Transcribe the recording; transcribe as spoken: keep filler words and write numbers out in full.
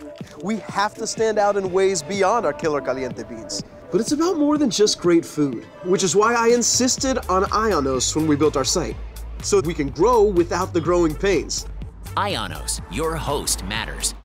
We have to stand out in ways beyond our killer caliente beans. But it's about more than just great food, which is why I insisted on IONOS when we built our site, so we can grow without the growing pains. IONOS, your host matters.